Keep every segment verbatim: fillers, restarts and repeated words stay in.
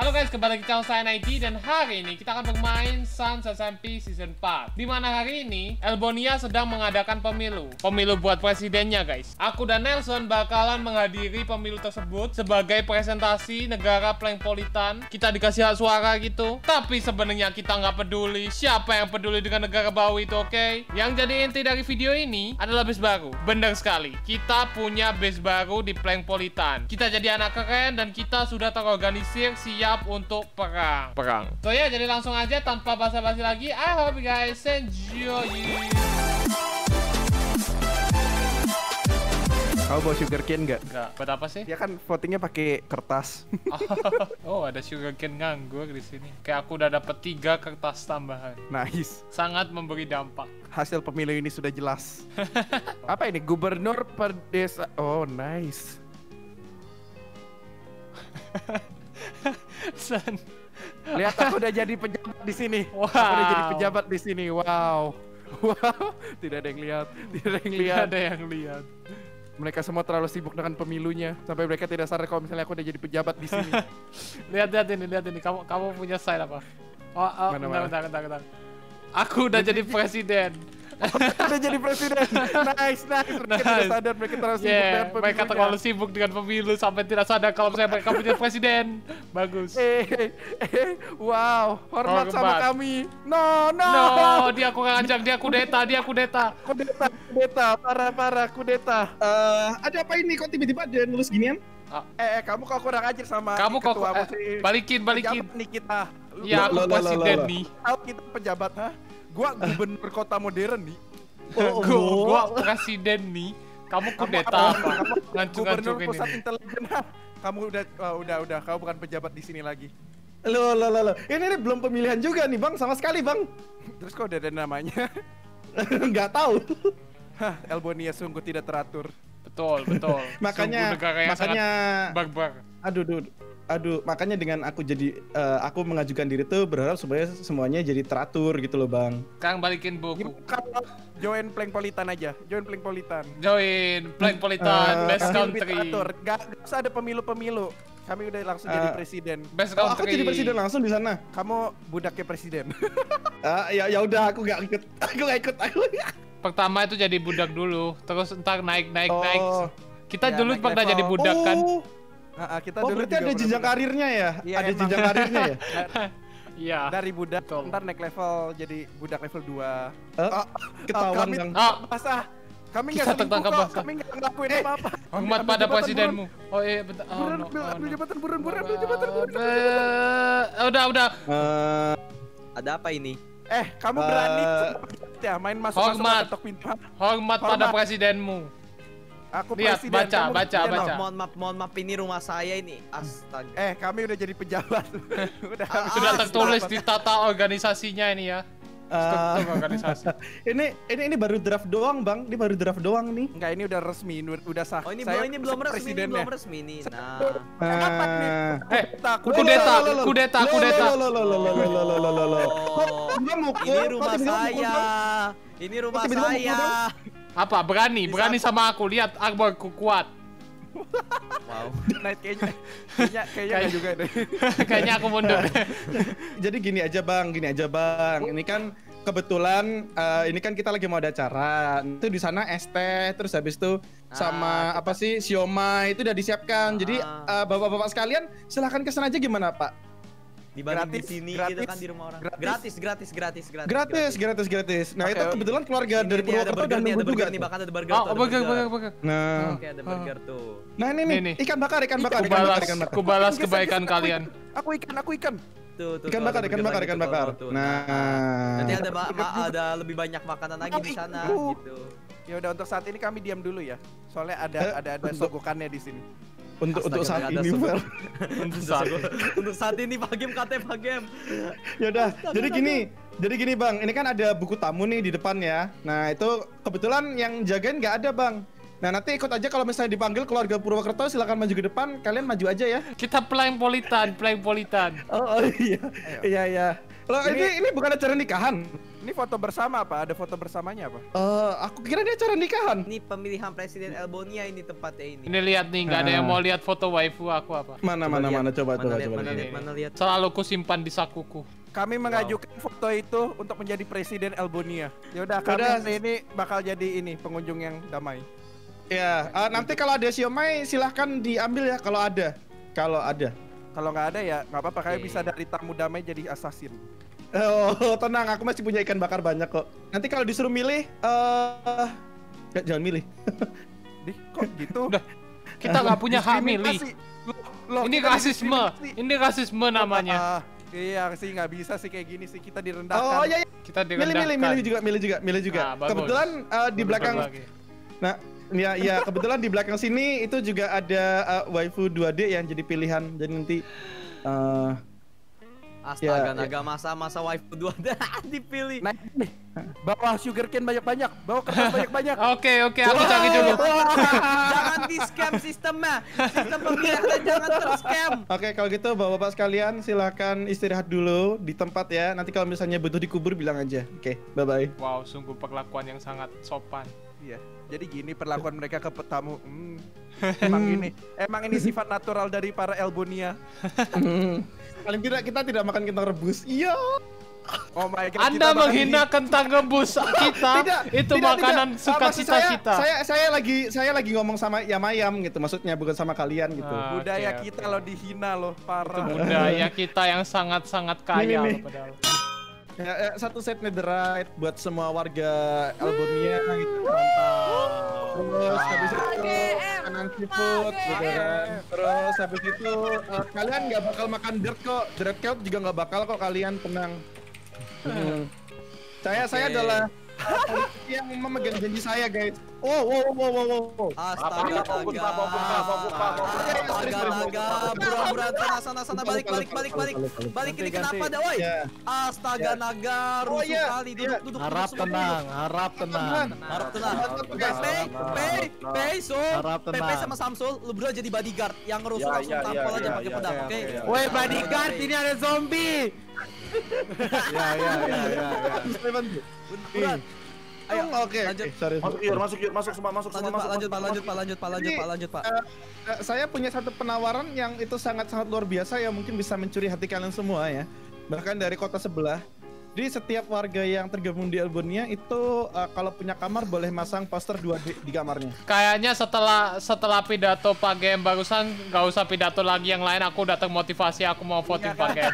Halo guys, kembali ke channel saya Naidi dan hari ini kita akan bermain Sans S M P Season empat. Dimana hari ini Elbonia sedang mengadakan pemilu. Pemilu buat presidennya guys. Aku dan Nelson bakalan menghadiri pemilu tersebut sebagai presentasi negara Plankpolitan. Kita dikasih hak suara gitu. Tapi sebenarnya kita nggak peduli siapa yang peduli dengan negara bau itu, oke? Okay? Yang jadi inti dari video ini adalah base baru. Bener sekali, kita punya base baru di Plankpolitan. Kita jadi anak keren dan kita sudah terorganisir siap untuk perang. Perang. So ya, jadi langsung aja tanpa basa-basi lagi. I hope you guys enjoy. Kau bawa sugarcane nggak? Nggak. Buat apa sih? Ya kan votingnya pakai kertas. Oh, ada sugarcane nganggur di sini. Kayak aku udah dapet tiga kertas tambahan. Nice. Sangat memberi dampak. Hasil pemilu ini sudah jelas. Apa ini? Gubernur per desa. Oh, nice. San. Lihat, aku udah jadi pejabat di sini. Wow. Aku udah jadi pejabat di sini. Wow. Wow. Tidak ada yang lihat. Tidak ada yang lihat. Tidak ada yang lihat. Mereka semua terlalu sibuk dengan pemilunya sampai mereka tidak sadar kalau misalnya aku udah jadi pejabat di sini. Lihat lihat ini, lihat ini. Kamu kamu punya sign apa? Oh, oh Mana, bentar, mana? bentar, bentar, bentar. Aku udah jadi presiden. Udah jadi presiden. Nice, nice. Mereka Nice. tidak sadar mereka terlalu sibuk Yeah, dengan pemilunya. mereka terlalu sibuk dengan pemilu sampai tidak sadar kalau misalnya mereka punya presiden. Bagus. Eh, eh, wow, hormat sama Hormat. kami. No, no. No, dia kurang ajar, dia kudeta, dia kudeta. Kudeta, kudeta, parah, parah, kudeta. Eh, ada apa ini kok tiba-tiba ada nulis ginian? Eh, eh, kamu kok kurang ajar sama Kamu kok ketua eh, si balikin, balikin. pejabat nih kita. Lu- Ya, aku Lo, lo, lo, presiden lo, lo. nih. Tahu kita pejabat, ha? Gua gubernur kota modern nih. Oh, Gua, gua presiden nih. Kamu kudeta apa? Gubernur Ngancur-ngancurin pusat ini. intelijen, ha? Kamu udah, oh, udah, udah. Kamu bukan pejabat di sini lagi. lo, lo, lo, lo. Ini, ini belum pemilihan juga nih bang, sama sekali bang. Terus kok udah ada namanya? Nggak tahu. Hah, Elbonia sungguh tidak teratur. Betul, betul. Makanya, Sungguh negara yang makanya, sangat barbar. aduh, aduh, aduh, makanya dengan aku jadi, eh, aku mengajukan diri tuh berharap supaya semuanya jadi teratur gitu loh bang. Sekarang balikin buku. Kalau join Plankpolitan aja, join Plankpolitan. Join Plankpolitan, Eh, best Lebih country. teratur. Gak, gak usah ada pemilu-pemilu. Kami udah langsung jadi Eh, presiden. Best Oh, aku country. jadi presiden langsung di sana. Kamu budaknya presiden. Ah, ya, ya udah, aku nggak ikut, aku nggak ikut, aku. Pertama itu jadi budak dulu, terus entar naik naik Oh. naik. Kita Ya, dulu naik pernah level. jadi budak kan? Oh, Ah, ah, kita oh dulu berarti juga ada pernah jenjang budak. karirnya ya? Iya, Ada emang. jenjang karirnya ya? Iya. Dari budak, Betul. ntar naik level jadi budak level dua. Eh, Oh, ketahuan kami bang. Oh, basah. Kami nggak Kita selingkuh tertangkap kok. basah. Kami nggak ngelakuin apa-apa. hormat Ambil pada jabatan, presidenmu. Oh iya, bentar. Oh, Buruan, no, ambil, oh, ambil no. jabatan, buruan, buruan, ambil jabatan, buruan. Eh, Udah, udah. Eh, Ada apa ini? Eh, kamu berani Eh, ya main masuk-masuk hormat. ketok pintu? Hormat pada Hormat. presidenmu. Aku Lihat, presiden. baca, kamu baca, presiden, baca. loh. Mohon maaf, mohon maaf ini rumah saya ini. Astaga. Eh, kami udah jadi pejabat. Udah kami Sudah jadi tertulis pejabat. di tata organisasinya ini ya. Struktur eh, organisasi. ini ini ini baru draft doang bang, ini baru draft doang nih. Enggak, ini udah resmi, ini udah sah. Oh ini Saya belum ini belum resmi, ini presidennya. belum resmi nih. Nah, Kapan nih? Eh, Takut. kudeta, Lo, lo, lo, lo. kudeta, Lo, kudeta. lo, lo, lo, lo, lo, lo, lo, lo, lo, lo, lo. Oh, Dia mukul, ini kok rumah tiba-tiba mukul, saya. Bang? Ini rumah Kok tiba-tiba mukul, saya. Bang? Apa? Berani, berani sama aku. Lihat arborku kuat. Wow. Night kayaknya. Kayaknya kayaknya nggak juga deh. Kayaknya aku mundur. Jadi gini aja bang, gini aja bang. Ini kan kebetulan eh, ini kan kita lagi mau ada acara. Itu di sana es teh, terus habis itu sama Ah, apa sih siomay itu udah disiapkan. Jadi Ah. eh, bapak-bapak sekalian silahkan kesana aja gimana pak? Dibanding Gratis, di sini gratis, gitu kan di rumah orang. gratis. Gratis, gratis, gratis, gratis. Gratis, gratis, gratis. Nah Oke, itu oke. kebetulan keluarga Ini, dari ini ada Purwokerto burger dan nih, nunggu ada juga. burger nih, tuh. bahkan ada burger. Oh, tuh, ada burger, burger, burger. Nah, Oke, ada burger tuh. nah ini Nih, nih, nih. ikan bakar, ikan bakar, Aku ikan bakar, balas, ikan bakar. aku balas Geser, kebaikan geser, kalian. Aku ikan, aku ikan. Tuh, tuh, Ikan tuh, bakar, ada ikan burger bakar, lagi ikan tuh, bakar. tuh, tuh. Nah, Nanti ada ma- ma- ada lebih banyak makanan lagi di sana Ikan. gitu. Ya udah, untuk saat ini kami diam dulu ya. Soalnya ada Eh, ada ada untuk- sogokannya di sini. untuk untuk Astaga, saat ada ini, semua. Fer. Untuk saat ini. Untuk saat ini Pak Game kata Pak Game. Ya udah, jadi gini, jadi gini bang, ini kan ada buku tamu nih di depan ya. Nah itu kebetulan yang jagain nggak ada bang. Nah nanti ikut aja kalau misalnya dipanggil keluarga Purwokerto silakan maju ke depan. Kalian maju aja ya. Kita Plankpolitan, Plankpolitan. Oh, oh iya, iya iya. Loh ini ini bukan acara nikahan. Ini foto bersama apa? Ada foto bersamanya apa? Eh, aku kira dia acara nikahan. Ini pemilihan presiden Elbonia ini tempatnya ini. Ini lihat nih, nggak ada yang Ah. mau lihat foto waifu aku apa. Mana Coba mana lihat. mana coba Mana coba lihat, coba. mana lihat. lihat, mana lihat. Selalu ku simpan di sakuku. Kami mengajukan foto itu untuk menjadi presiden Elbonia. Ya udah, kami Udah. hari ini bakal jadi ini pengunjung yang damai. Ya, eh, nanti kalau ada siomay silahkan diambil ya kalau ada. Kalau ada. Kalau nggak ada ya nggak apa-apa, kalian Oke. bisa dari tamu damai jadi assassin. Oh, tenang, aku masih punya ikan bakar banyak kok. Nanti kalau disuruh milih, eh ya, jangan milih. Dih, kok gitu? Udah, kita nggak punya hak milih. Diskriminasi. Loh, loh, Ini kita rasisme. diskriminasi. Ini rasisme namanya. Ah, iya sih, nggak bisa sih kayak gini sih, kita direndahkan. Oh iya, iya. Kita milih direndahkan. milih milih juga, milih juga, milih juga. Nah, bagus. Kebetulan eh, di Bagus belakang, lagi. nah ya ya kebetulan di belakang sini itu juga ada eh, waifu dua D yang jadi pilihan. Jadi nanti eh Astaga, Ya, naga masa-masa waifu dua dipilih. Naik nih, bawa sugarcane banyak-banyak, bawa kertas banyak-banyak. Oke, oke, aku cari dulu. Jangan di scam sistemnya. Sistem pemilihan jangan ter-scam. Oke, kalau gitu bapak-bapak sekalian silahkan istirahat dulu di tempat ya. Nanti kalau misalnya butuh dikubur bilang aja. Oke, bye-bye. Wow, sungguh perlakuan yang sangat sopan. Iya, jadi gini perlakuan mereka ke petamu. Hmm. Emang ini, emang ini sifat natural dari para Elbonia. Hmm. Paling tidak kita tidak makan kentang rebus. Iya. Oh my god. Anda kita makan menghina ini. kentang rebus kita. Tidak, Itu tidak, makanan tidak. Ah, suka maksud cita saya, kita. Saya saya lagi saya lagi ngomong sama Yamayam gitu, maksudnya bukan sama kalian gitu. Ah. Budaya Oke, kita oke. lo dihina loh, Itu parah. budaya kita yang sangat-sangat kaya Nih, nih, loh nih. padahal. Ya, ya, satu set netherite buat semua warga Albonia gitu. Terus habis itu makanan seafood gitu kan. Terus habis itu eh, kalian nggak bakal makan dirt kok. Dirt cloud juga nggak bakal kok, kalian tenang. Hmm. Saya saya Oke. adalah politisi yang memegang janji saya, guys. Oh, wow, wow, wow, wow, wow. Astaga, Fokus, naga. Pak, fokus, Pak, fokus, Pak, fokus. Astaga, naga. Buruan-buruan sana sana sana balik balik balik balik. Balik ini Ganti, ganti. kenapa dah, woi? Ya. Astaga, Ya. naga. Oh, Rusuh iya, kali. iya. Duduk duduk. Harap duduk, tenang, harap tenang. Harap tenang. Guys, Pei, Pei, Pei, so, Harap Pepe tenang. sama Samsul, lu berdua jadi bodyguard yang ngerusuh Ya, langsung ya, tampol ya, aja ya, pakai ya, pedang, ya, oke? ya. Woi bodyguard, ini ada zombie. Ya, ya, ya, ya, ya. Buruan. Ayo, Oke, lanjut. oke, sorry. Masuk yuk, masuk yuk, masuk semua, masuk semua, Lanjut, Pak, masuk. lanjut, Pak, lanjut, Pak, lanjut, Pak, lanjut, Ini- Pak, lanjut, Pak. Eh, eh, saya punya satu penawaran yang itu sangat-sangat luar biasa yang mungkin bisa mencuri hati kalian semua ya. Bahkan dari kota sebelah. Jadi setiap warga yang tergabung di Albonia itu eh, kalau punya kamar boleh masang poster dua D di kamarnya. Kayaknya setelah setelah pidato Pak Gem barusan nggak usah pidato lagi yang lain, aku udah termotivasi, aku mau voting Pak Gem.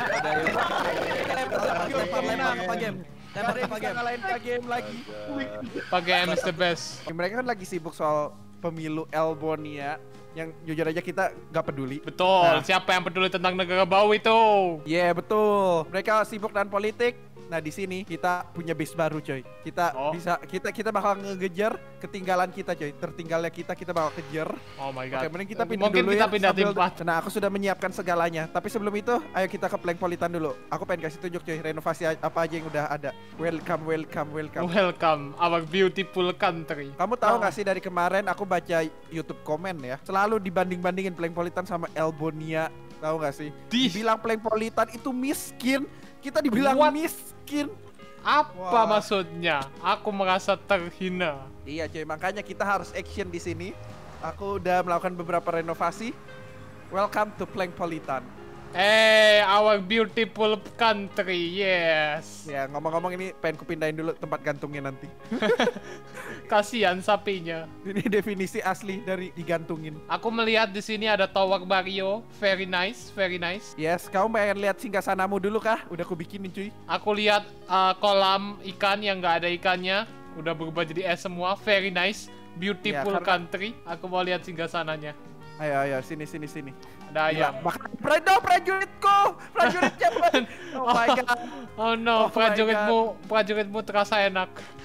Lempar, lempar, lempar ke Pak Gem. Lempar Ada ke yang Pak bisa Gem. ngalahin Pak Game lagi. Pak Gem is the best. Mereka kan lagi sibuk soal pemilu Elbonia yang jujur aja kita nggak peduli. Betul, Nah. siapa yang peduli tentang negara bau itu? Iya, betul. Mereka sibuk dengan politik. Nah, di sini kita punya base baru, coy. Kita Oh. bisa kita kita bakal ngegejar ketinggalan kita, coy. Tertinggalnya kita kita bakal kejar. Oh my Oke, god. mending kita pindah Mungkin dulu kita ya. pindah sambil- tempat. Nah, aku sudah menyiapkan segalanya. Tapi sebelum itu, ayo kita ke Plankpolitan dulu. Aku pengen kasih tunjuk, coy, renovasi a- apa aja yang udah ada. Welcome, welcome, welcome. Welcome our beautiful country. Kamu tahu nggak sih dari kemarin aku baca YouTube komen ya, selalu dibanding-bandingin Plankpolitan sama Elbonia. Tahu nggak sih? Dih. Dibilang Plankpolitan itu miskin, kita dibilang What? miskin. Apa Wah. maksudnya? Aku merasa terhina. Iya cuy, makanya kita harus action di sini. Aku udah melakukan beberapa renovasi. Welcome to Plankpolitan. Eh, our beautiful country, yes. Ya ngomong-ngomong ini pengen kupindahin dulu tempat gantungnya nanti. Kasihan sapinya. Ini definisi asli dari digantungin. Aku melihat di sini ada tower Mario, very nice, very nice. Yes, kamu pengen lihat singgasanamu dulu kah? Udah aku bikinin cuy. Aku lihat uh, kolam ikan yang nggak ada ikannya, udah berubah jadi es semua, very nice, beautiful Ya, karena- country. Aku mau lihat singgasananya. Ayo ayo sini sini sini. Ada ayam. Bahkan Prado prajuritku, prajuritnya. Oh my god, Oh no, Oh my prajuritmu, prajuritmu terasa enak.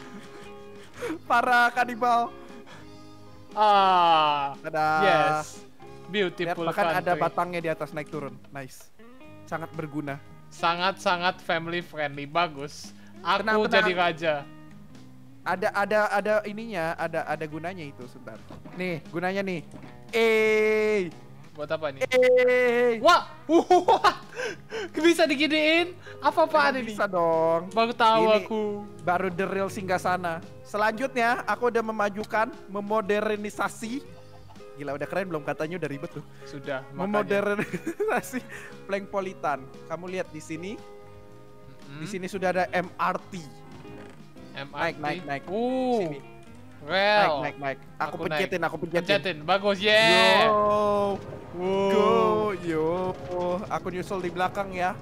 para kanibal. Ah, Ada. yes, Lihat, beautiful bahkan country. ada batangnya di atas naik turun. Nice. Sangat berguna. Sangat-sangat family friendly, bagus. Aku Tenang, tenang. jadi raja. Ada ada ada ininya, ada ada gunanya itu sebentar. Nih, gunanya nih. Eh. Buat apa nih? Eh. Wah, what? Bisa diginiin? Apa-apaan Emang ini? Bisa dong. Baru tahu Ini aku. Baru the real Singgasana. Selanjutnya aku udah memajukan, memodernisasi. Gila udah keren belum, katanya udah ribet tuh. Sudah, makanya. Memodernisasi Plankpolitan. Kamu lihat di sini. Hmm? Di sini sudah ada M R T. M R T. Naik naik naik. Uh, Sini. rel. Naik naik naik. Aku, Aku pencetin, aku pencetin. Pencetin, bagus, yeah. Yo. Wow. Go, yo. Aku nyusul di belakang ya.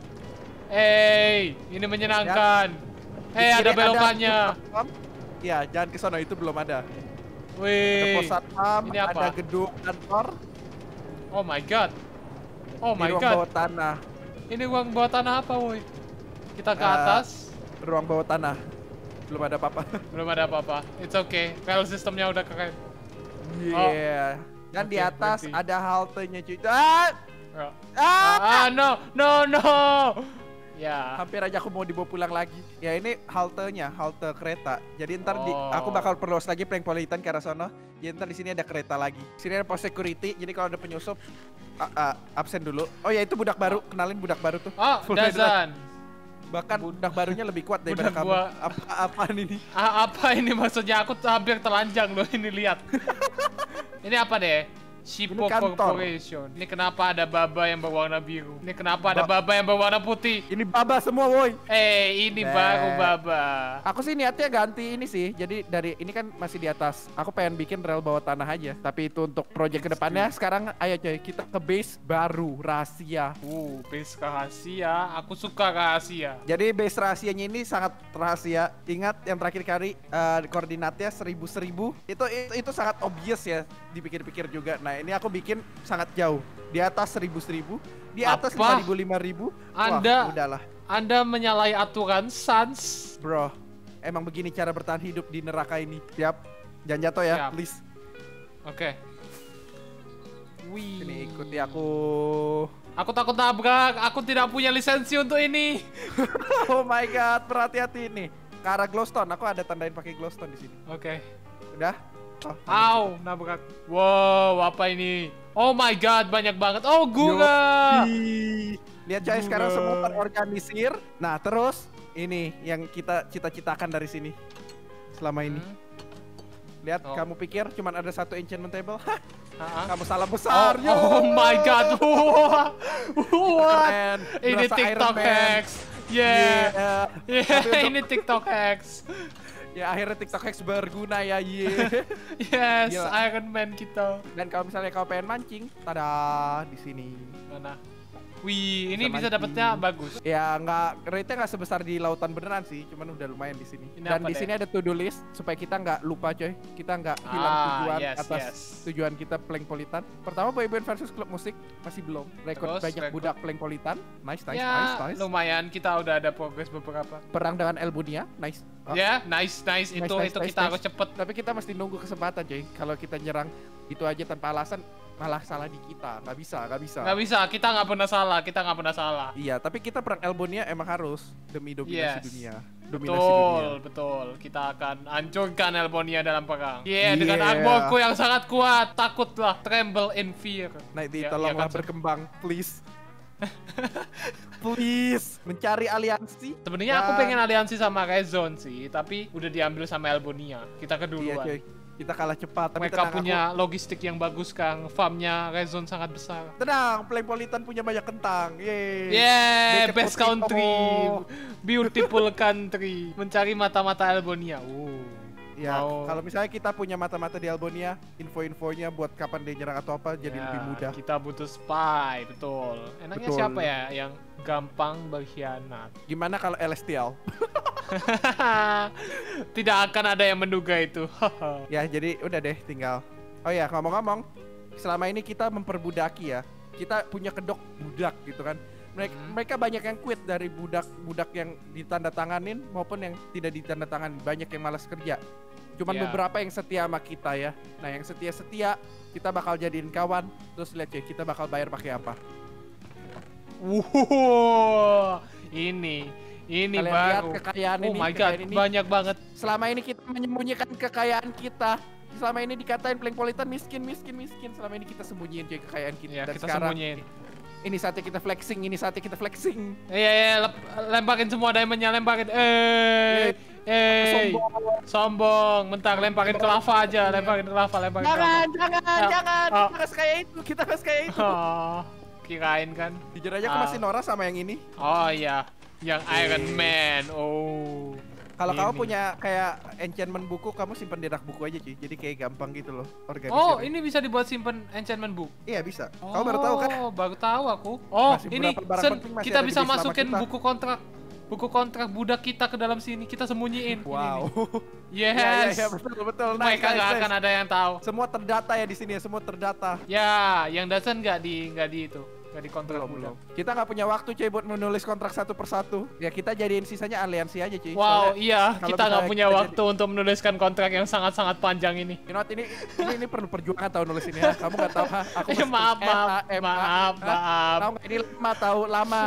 Hey, ini menyenangkan. Di Hey, ada kiri belokannya. satpam. Iya, jangan ke sono, itu belum ada. Ada Wih. pos satpam, Ini apa? ada gedung kantor, Oh my god. Oh di my ruang god. bawah tanah. Ini uang bawah tanah apa, woi? Kita ke Eh, atas. Ruang bawah tanah. Belum ada apa-apa. Belum ada apa-apa. It's okay. File sistemnya udah keren. Iya. Dan di Oke, atas berhenti. ada haltenya cuy. Ah! Ah, Ah! ah, no, no, no. Ya. Hampir aja aku mau dibawa pulang lagi. Ya ini haltenya, halte kereta. Jadi ntar di, Oh. aku bakal perluas lagi Plankpolitan ke arah sono. Jadi ntar di sini ada kereta lagi. Sini ada pos security. Jadi kalau ada penyusup ah, ah, absen dulu. Oh ya itu budak baru. Kenalin budak baru tuh. Oh, Full red light. Dazan. Bahkan budak barunya lebih kuat daripada Budak kamu. gua. Apa apaan ini? Ah, apa ini maksudnya? Aku tuh hampir telanjang loh ini, lihat. Ini apa deh? Shippo Ini kantor. Corporation. Ini kenapa ada baba yang berwarna biru? Ini kenapa ada Ba- baba yang berwarna putih? Ini baba semua woi. Eh, ini Nah. baru baba. Aku sih niatnya ganti ini sih. Jadi dari ini kan masih di atas. Aku pengen bikin rel bawah tanah aja. Tapi itu untuk project kedepannya. Sekarang ayo coy kita ke base baru rahasia. Uh, base rahasia. Aku suka rahasia. Jadi base rahasianya ini sangat rahasia. Ingat yang terakhir kali eh, koordinatnya seribu seribu. Itu, itu itu sangat obvious ya dipikir-pikir juga. Nah ini aku bikin sangat jauh. Di atas seribu seribu. Di atas Apa? lima ribu lima ribu. Anda- Wah, udahlah. Anda menyalahi aturan Sans. Bro, emang begini cara bertahan hidup di neraka ini. Siap? Jangan jatuh ya, Siap. please. Oke. Wih. Sini ikuti aku. Aku takut nabrak. Aku tidak punya lisensi untuk ini. Oh my god, berhati-hati nih. Ke arah glowstone, aku ada tandain pakai glowstone di sini. Oke. Udah? Oh, Au, nabrak. Wow, apa ini? Oh my god, banyak banget. Oh, gula. Ih, lihat coy, sekarang Bunga. semua terorganisir. Nah, terus ini yang kita cita-citakan dari sini selama ini. Hmm. Lihat, Oh. kamu pikir cuma ada satu enchantment table? Hah, Ah, ah. kamu salah Oh, besar. yo. oh my god. Wah. What? Keren. Ini Berasa TikTok Iron Man. hacks. Yeah. Yeah. Yeah, Tapi untuk- ini TikTok hacks. Ya akhirnya TikTok hacks berguna ya, ye. Yes, Gila. Iron Man kita. Dan kalau misalnya kau pengen mancing, tada di sini. Mana? Wih, ini Bisa bisa mancing. dapetnya bagus. Ya nggak, rate-nya nggak sebesar di lautan beneran sih, cuman udah lumayan di sini. Ini Dan apa di deh? sini ada to-do list supaya kita nggak lupa coy, kita nggak hilang Ah, tujuan yes, atas yes. tujuan kita Plankpolitan. Pertama boyband versus klub musik masih belum. Rekor Terus, banyak rekor. budak Plankpolitan, nice nice Ya, nice nice. lumayan kita udah ada progres beberapa. Perang dengan Elbunia, nice. Oh, Ya, nice, nice. Itu nice, itu nice, kita nice. harus cepet. Tapi kita mesti nunggu kesempatan coy. Kalau kita nyerang itu aja tanpa alasan, malah salah di kita. Nggak bisa, nggak bisa. Nggak bisa, kita nggak pernah salah, kita nggak pernah salah. Iya, tapi kita perang Elbonia emang harus demi dominasi Yes. dunia. Dominasi Betul, dunia. betul. Kita akan hancurkan Elbonia dalam perang. Yeah, dengan Yeah. armorku yang sangat kuat. Takutlah, tremble in fear. Nah, itu Ya, tolonglah ya kan, berkembang, please. Please, mencari aliansi. Sebenarnya aku Dan- pengen aliansi sama Rezone sih, tapi udah diambil sama Elbonia. Kita Iya, keduluan. coy. Kita kalah cepat. Tapi Mereka tenang, punya logistik yang bagus, Kang. Farmnya Rezone sangat besar. aku- tenang, Plankpolitan punya banyak kentang. Yeay. Yeah, Make a best potato. country, beautiful country. Mencari mata-mata Elbonia. Uh, Ya, mau- kalau misalnya kita punya mata-mata di Elbonia, info-infonya buat kapan dia nyerang atau apa jadi ya, lebih mudah. Kita butuh spy, betul. Enaknya Betul. siapa ya yang gampang berkhianat? Gimana kalau L S T L? Tidak akan ada yang menduga itu. Ya, jadi udah deh tinggal. Oh ya, ngomong-ngomong, selama ini kita memperbudaki ya. Kita punya kedok budak gitu kan. Mereka, Hmm. mereka banyak yang quit dari budak-budak yang ditandatanganin maupun yang tidak ditandatangani. Banyak yang malas kerja. Cuman Ya. beberapa yang setia sama kita ya. Nah, yang setia-setia kita bakal jadiin kawan. Terus lihat ya, kita bakal bayar pakai apa. Wow, ini, ini Kalian lihat baru. kekayaan Oh ini. my god, kekayaan ini. banyak banget. Selama ini kita menyembunyikan kekayaan kita. Selama ini dikatain Plankpolitan miskin, miskin, miskin. Selama ini kita sembunyiin cuy kekayaan kita. Ya, Dan kita sekarang sembunyiin. Ini saatnya kita flexing, ini saatnya kita flexing. Iya, iya, lep- lemparin semua diamondnya, lemparin. Eh, eh, Sombong. sombong. Bentar, lemparin ke lava aja, lemparin ke lava, lemparin ke lava. Jangan, jangan, Ah, jangan. ah. Kita harus kayak itu, kita harus kayak itu. Oh, kirain kan. Jujur aja aku Ah. masih norak sama yang ini. Oh iya, yang Iron Man. Oh. Kalau kamu Ini. punya kayak enchantment buku, kamu simpen di rak buku aja cuy. Jadi kayak gampang gitu loh organisirnya. Oh, ini bisa dibuat simpen enchantment book. Iya bisa. Kamu baru tahu kan? Oh, baru tahu aku. Oh, Masih ini berapa barang Sen, penting masih kita ada di bisa bis lama masukin kita. buku kontrak buku kontrak budak kita ke dalam sini. Kita sembunyiin. Ini Wow. nih. Iya iya Yes. iya betul betul. Nice, Mereka nice, nggak nice. akan ada yang tahu. Semua terdata ya di sini ya, semua terdata. Ya, yang Dasan nggak di nggak di itu, nggak di kontrak Belum budak. belum. Kita nggak punya waktu cuy buat menulis kontrak satu persatu. Ya kita jadiin sisanya aliansi aja cuy. Wow, Soalnya iya, kalau kita nggak misalnya punya kita waktu untuk menuliskan kontrak yang sangat-sangat panjang ini. You know what, ini, ini ini perlu perjuangan tahu nulis ini ya. Kamu nggak tahu ha? Aku Eh, mesti maaf, tulis maaf, L A M A. maaf, Hah? maaf. Tahu nggak ini lama tahu lama.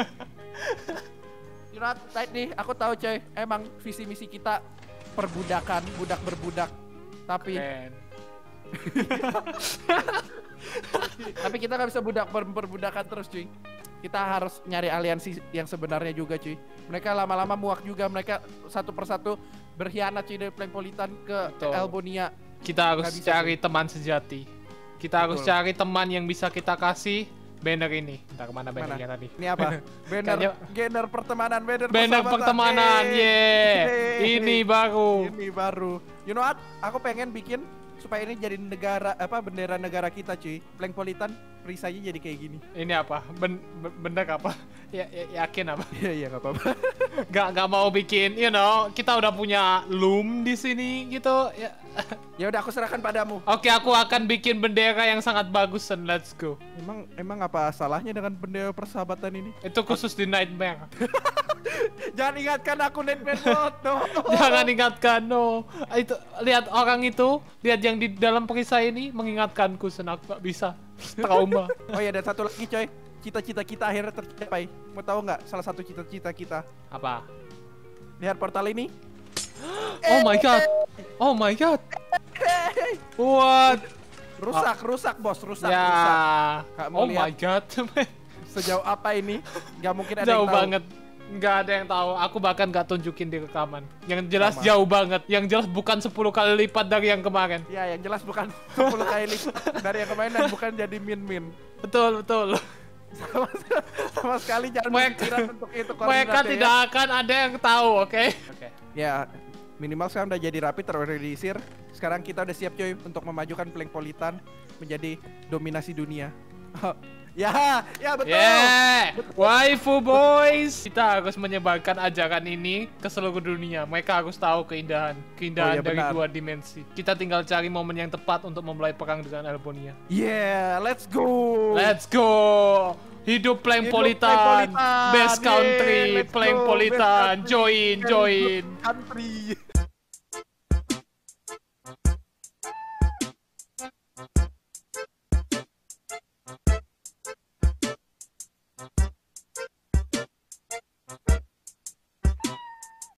You know what, tadi aku tahu coy. Emang visi misi kita perbudakan, budak berbudak. Tapi Keren. tapi kita nggak bisa budak per perbudakan terus cuy. Kita harus nyari aliansi yang sebenarnya juga cuy. Mereka lama-lama muak juga, mereka satu persatu berkhianat cuy dari Plankpolitan ke Betul. Elbonia. Kita harus Nggak bisa, cari teman sejati. Kita harus Betul. cari teman yang bisa kita kasih banner ini. Entah kemana bannernya tadi. Ini apa? Banner, Kayaknya- banner pertemanan, banner, Banner persahabatan. pertemanan, Yeay. yeah. Yeay. Ini baru. Ini baru. You know what? Aku pengen bikin supaya ini jadi negara apa bendera negara kita cuy. Plankpolitan perisainya jadi kayak gini. Ini apa? Ben ben- bener apa? Ya, ya- yakin apa? Iya iya nggak apa-apa. Gak gak mau bikin, you know, kita udah punya loom di sini gitu. Ya. Ya udah aku serahkan padamu. Oke, aku akan bikin bendera yang sangat bagus dan let's go. Emang emang apa salahnya dengan bendera persahabatan ini? Itu khusus di Nightmare. Jangan ingatkan aku Nightmare Mode. No. Jangan ingatkan, no. Itu lihat orang itu, lihat yang di dalam perisai ini mengingatkanku senak gak bisa. Trauma. Oh ya dan satu lagi coy. Cita-cita kita akhirnya tercapai. Mau tahu nggak salah satu cita-cita kita? Apa? Lihat portal ini. Oh my god. Oh my god. What? Rusak, rusak bos, rusak, Ya. rusak. Kak, mau Oh lihat? my god. Sejauh apa ini? Gak mungkin ada Jauh yang tahu. banget. Nggak ada yang tahu. Aku bahkan nggak tunjukin di rekaman. Yang jelas Sama. jauh banget. Yang jelas bukan sepuluh kali lipat dari yang kemarin. Ya, yang jelas bukan sepuluh kali lipat dari yang kemarin dan bukan jadi min-min. Betul, betul. Sama, sama sekali jangan Mereka- berpikiran untuk itu Mereka koordinatnya, tidak akan ada yang tahu, oke? Oke. Ya. Ya, minimal sekarang udah jadi rapi, terorganisir. Sekarang kita udah siap coy untuk memajukan Plankpolitan menjadi dominasi dunia. Ya, ya betul. Yeah, waifu boys. Kita harus menyebarkan ajaran ini ke seluruh dunia. Mereka harus tahu keindahan, keindahan Oh, iya, dari benar. dua dimensi. Kita tinggal cari momen yang tepat untuk memulai perang dengan Elbonia. Yeah, let's go. Let's go. Hidup Plankpolitan, Plankpolitan. best Yeah, country, let's go. Plankpolitan. Best country. Join, join. Country.